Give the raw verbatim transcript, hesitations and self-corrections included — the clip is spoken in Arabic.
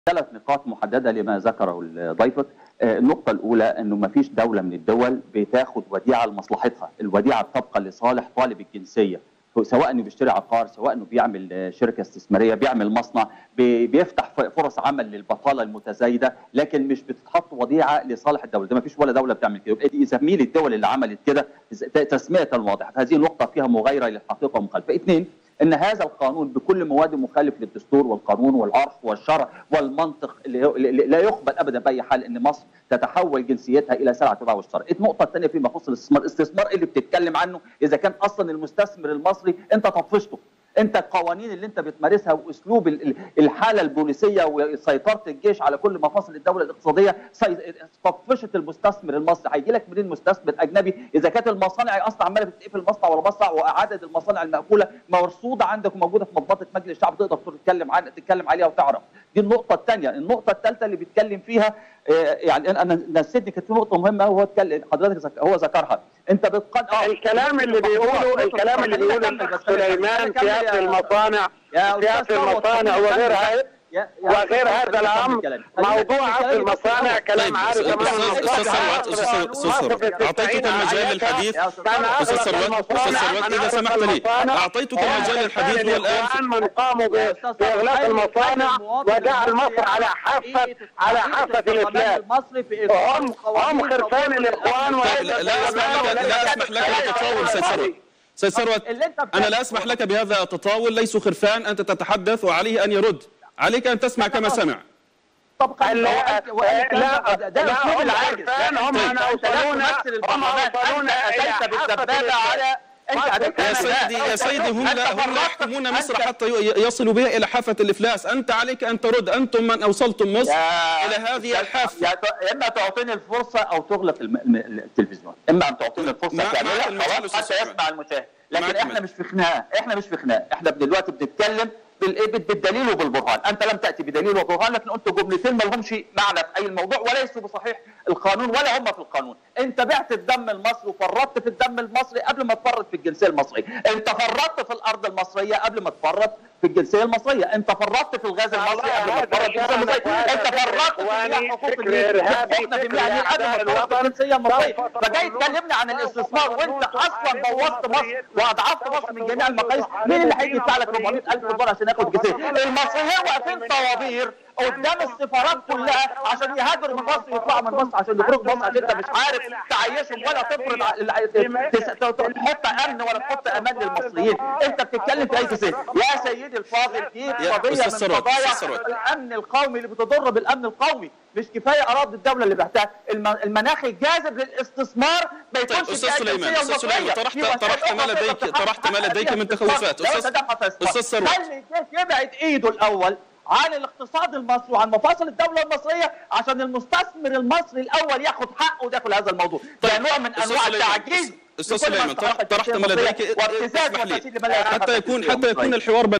ثلاث نقاط محدده لما ذكره ضيفك. النقطه الاولى انه ما فيش دوله من الدول بتاخد وديعه لمصلحتها، الوديعه بتبقى لصالح طالب الجنسيه، سواء انه بيشتري عقار، سواء انه بيعمل شركه استثماريه، بيعمل مصنع، بيفتح فرص عمل للبطاله المتزايده، لكن مش بتتحط وديعه لصالح الدوله، ده ما فيش ولا دوله بتعمل كده. اذا مين الدول اللي عملت كده تسميه واضحه، هذه نقطه فيها مغايره للحقيقه ومخالفه. اثنين، ان هذا القانون بكل مواده مخالف للدستور والقانون والعرف والشرع والمنطق اللي لا يقبل ابدا باي حال ان مصر تتحول جنسيتها الى سلعه تباع واشتراء. النقطه الثانيه فيما يخص الاستثمار، الاستثمار اللي بتتكلم عنه اذا كان اصلا المستثمر المصري انت طفشته، انت القوانين اللي انت بتمارسها واسلوب الحاله البوليسيه وسيطره الجيش على كل مفاصل الدوله الاقتصاديه طفشت المستثمر المصري. هيجي لك منين مستثمر اجنبي اذا كانت المصانع اصلا عماله بتقفل مصنع ولا مصنع، واعداد المصانع المأكوله مرصوده عندك وموجوده في مضبطه مجلس الشعب تقدر تتكلم عنها تتكلم عليها وتعرف. دي النقطه الثانيه. النقطه الثالثه اللي بيتكلم فيها يعني انا نسيتني، كانت في نقطه مهمه هو اتكلم حضرتك هو ذكرها. انت بتقن اه الكلام اللي بيقوله الكلام اللي بيقوله سليمان في هذه المصانع في هذه المصانع وغيرها وغير هذا الامر موضوع عقد المصانع كلام عارف تماما. استاذ ثروت استاذ ثروت اعطيتك المجال للحديث. استاذ ثروت استاذ ثروت اذا سمحت لي اعطيتك المجال للحديث والان من قاموا باغلاق المصانع وجعل مصر على حافه على حافه الافلاس. هم هم خرفان الاخوان. لا اسمح لك لا اسمح لك بالتطاول استاذ ثروت. استاذ ثروت انا لا اسمح لك بهذا التطاول، ليسوا خرفان، انت تتحدث وعليه ان يرد، عليك ان تسمع كما سمع. طبقا لا لا لا هم العرفان، هم اوصلونا هم اوصلونا اتيت بالدبابه على يا سيدي يا سيدي هم لا هم لا يحكمون مصر حتى يصلوا بها الى حافه الافلاس، انت عليك ان ترد، انتم من اوصلتم مصر الى هذه الحافه. يا اما تعطيني الفرصه او تغلق التلفزيون، اما ان تعطيني الفرصه كامله حتى يسمع المشاهد، لكن احنا مش في خناقه، احنا مش في خناقه، احنا دلوقتي بنتكلم بالدليل وبالبرهان. انت لم تاتي بدليل وبرهان، لكن قلت جملتين ما لهمش معنى في اي الموضوع وليسوا بصحيح القانون ولا هم في القانون. انت بعت الدم المصري وفرطت في الدم المصري قبل ما تفرط في الجنسيه المصريه، انت فرطت في الارض المصريه قبل ما تفرط في الجنسيه المصريه، انت فرطت في الغاز المصري قبل ما تفرط في الجنسيه المصريه، انت فرطت في مياه حقوق النيل، احنا في مياه قبل ما تفرط في الجنسيه المصريه، فجاي تكلمني عن الاستثمار وانت اصلا بوظت مصر واضعفت مصر من جميع المقاييس. مين اللي هيجي يدفع لك أربعمائة ألف دولار عشان ياخد الجنسيه؟ المصريين واقفين طوابير قدام السفارات كلها عشان يهاجروا من مصر ويطلعوا من مصر عشان يخرجوا مصر، عشان انت مش عارف تعيشهم ولا تفرض تحط امن ولا تحط امان للمصريين. انت بتتكلم في اي جنسيه يا سيدي الفاضل؟ في قضيه من قضايا الامن القومي اللي بتضر بالامن القومي. مش كفايه اراضي الدوله اللي بعتها، المناخ الجاذب للاستثمار ما يكونش استاذ سليمان استاذ سليمان طرحت طرحت ما لديك طرحت ما لديك من تخوفات. استاذ استاذ ثروت خلي يبعد ايده الاول عن الاقتصاد المصري وعن مفاصل الدوله المصريه عشان المستثمر المصري الاول ياخد حقه وداخل هذا الموضوع. ده نوع من انواع التعجيز. استاذ سليمان طرحت ما لديك حتى يكون حتى يكون الحوار